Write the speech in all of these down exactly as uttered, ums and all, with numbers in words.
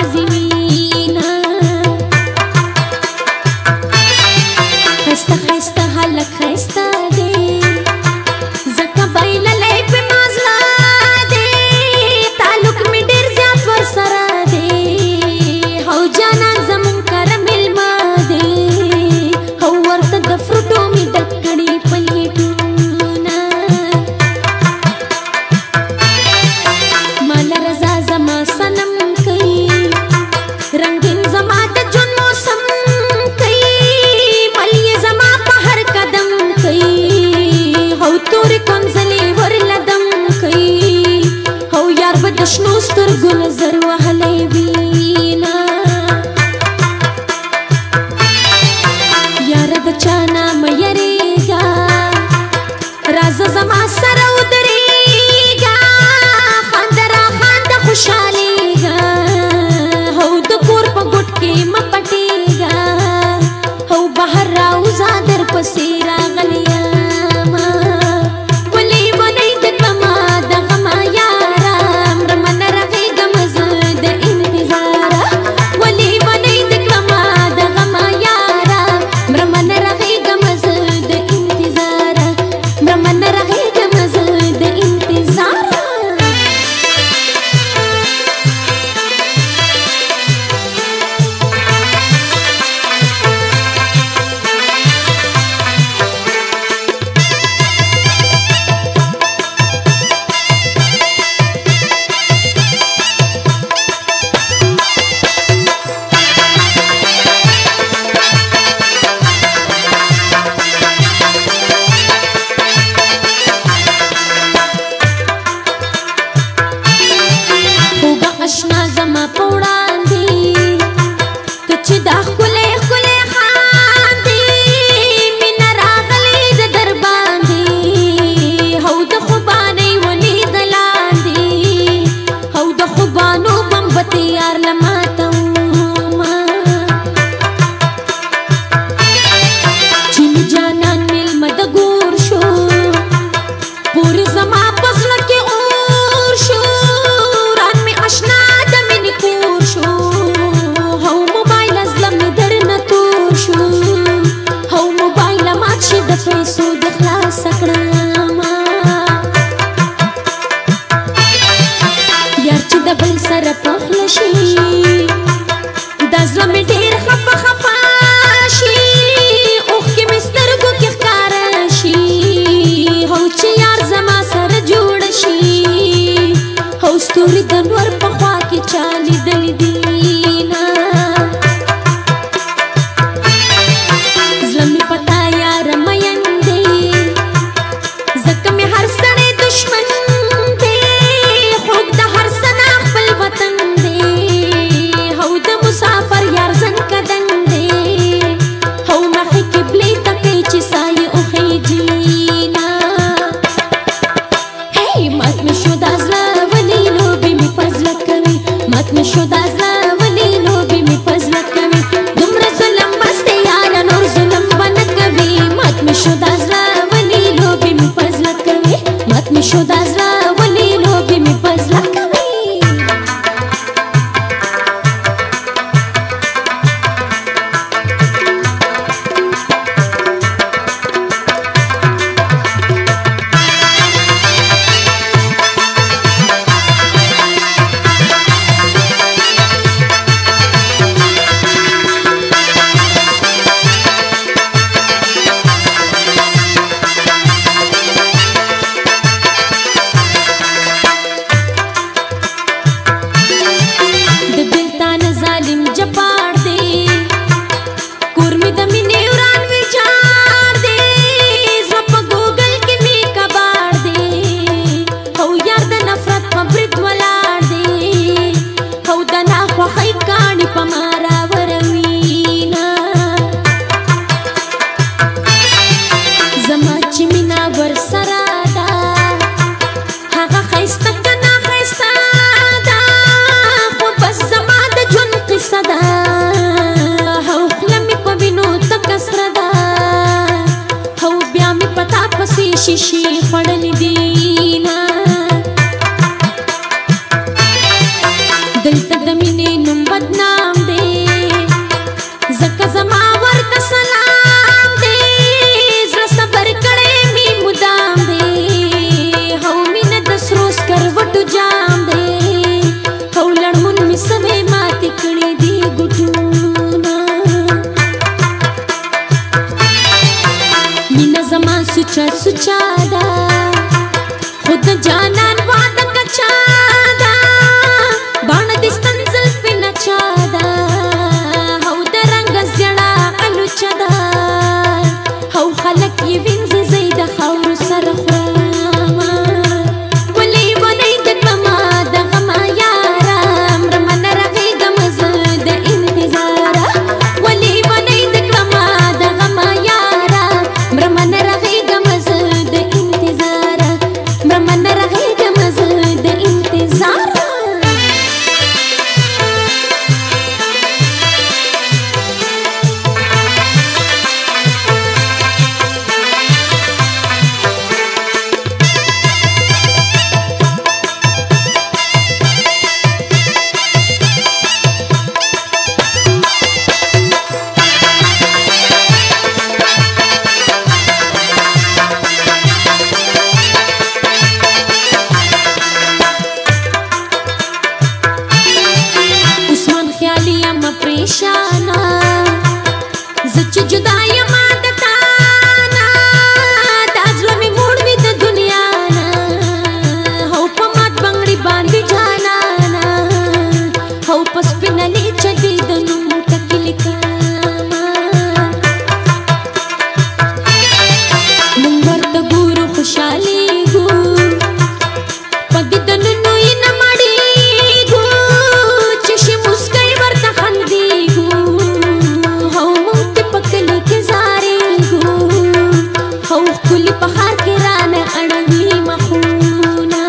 आवाज़ वीना खस्ता खस्ता हालत खस्ता दे जका बैला ले पे माजला दे तालुक में डेर ज्यादा वर सरा दे हो जाना जमुन कर मिलमा दे हो वर्त द फ्रूटो में डकड़ी पलेटूना माला रजा जमा सनम कई रंगीन जमा द जुन मौसम कई मलिए जमा पहर कदम कई हो तोर कंजली वर लदम कई हो यार बदशनो स्तर गुल जर वहले बीना यार बचाना मयरेगा राज जमा सर उदरेगा खांदरा खांदा खुशालेगा हो दकोर पगुट के मपटेगा हो बाहर राउ जादर पसेरा गलिया वली वली दमा दगमा यारा रमन रगे गमज़द इंतज़ारा वली वली दमा दगमा यारा रमन रगे गमज़द इंतज़ारा रमन रगे गमज़द इंतज़ारा होगा अशना जमा पौड़ांदी कच्ची दाख कुले कुले खांदी मिना रागली द दरबांदी हो द खुबानी वली दलांदी हो द खुबानो बम्बती यार लमाता चिन जाना मिल मद गोर शो पूरी जमा पसला के और शो रान में अशना दमिन कोर शो हो मोबाइल अजलम में दर न तोर शो हो मोबाइल माची द पैसो दखला सकड़ामा यार ची दबल सर पखलशी दजला में ढेर खफा खफाशी ओख के मिस्तर को के कारशी हो ची यार जमा सर जोड़शी हो स्तूरी दनवर पखवा की चाली दल दीना ज़लमी पता यार मयंदे जक में हर सने दुश्मन दे खूब द हर सना खपल वतन दे हो द मुसाफर यार जन कदन दे हो मखी किबली तके चिसाई उखी जीना हे मत में शुदा ज़ला वली लोबी में पज़ला कवी मत में शुदा ज़ला वली लोबी में पज़ला कवी दुमरा जुलम बस्ते यारा नूर जुलम बन कवी मत में शुदा ज़ला वली लोबी में पज़ला कवी मत में शुदा ज़ला वली लोबी में पज़ला कवी بدنام دی زکه زما ورته سلام دی زړه صبر کړی می مدام دی هو مینه د سرو سکروټو جام دی هو لړمون می سمې ماتې کړې دي ګوټونه مینه زما سوچا سوچا ده خود جانان واده کچا ده باڼه د ستنزل پې نچا ده هو د رنګ زیړه الوچه ده هو خلک یې وینځي زه یې د خاورو سره خورمه ولې ونې د کړمه د غمه یاره مرمه نه رغېږم زه د انتظاره ولې ونې د کړمه د غمه یاره مرمه نه رغېږم زه د انتظاره مرمه نه رغېږم زه د انتظاره پریشانا زچ جدا یما د تانا دا زړه می موړ وی د دنیا نا هو په مات بنگړي باندې جانانا هو پس پنلې چدي د نوم تکل کما نن ورته ګورو خوشالي ګو پد د نو یې نه مړی ګو چې شي مسکای ورته خندي کلی پخار کې رانه اړوي مخونه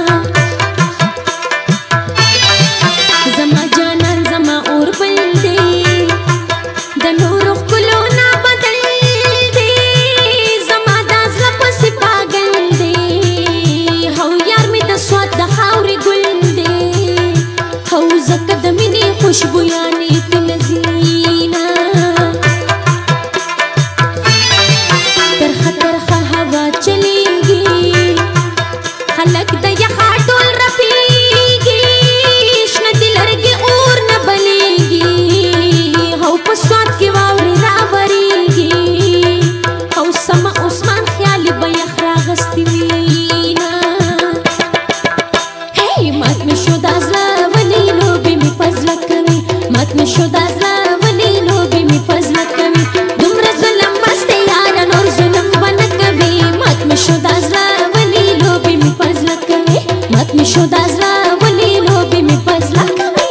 زما جانان زما اور بل دی د نورو ښکلو نه بدل دی زما دا زړه پسې پاگل دی هو یار مې د سواد د خاورې ګل دی هو ځکه د مینې خوشبویانې تلزینا خلک د یخا ټول رپیږي شنه دي لرګي اور نه بلیږي هو په سواد کې واورې راورېږي هو سمه عثمان خیالي به یخ راغستې وینا هی مات مې شو دا زړه ولې لوبې مې په زړه کوي مات مې شو دا زړه ولې لوبې مې په زړه کوي دومره ظلم بس دی یاره نور ظلم به نه کوي مات مې شو دا زړه مات می شو دا زړه ولې لوبې مې په زړه کوي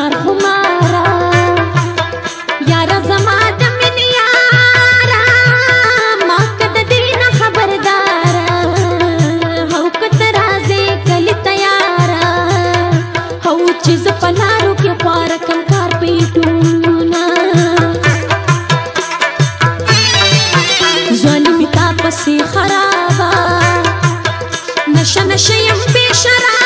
یار خمارا یارا زما د من یارا ما کد دین خبردارا هو کت رازه کلی تیارا هو چیز پلارو کې خوار کم کار پیټونا ظالمی تا پسی خرابا نشه نشه یم بے شراب